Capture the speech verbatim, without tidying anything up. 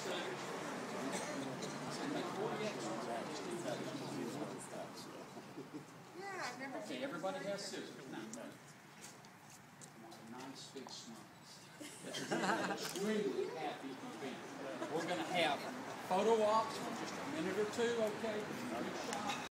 Yeah, I've never. Okay, everybody has scissors. Now, nice big smiles. This is an extremely happy event. We're going to have photo ops for just a minute or two, okay?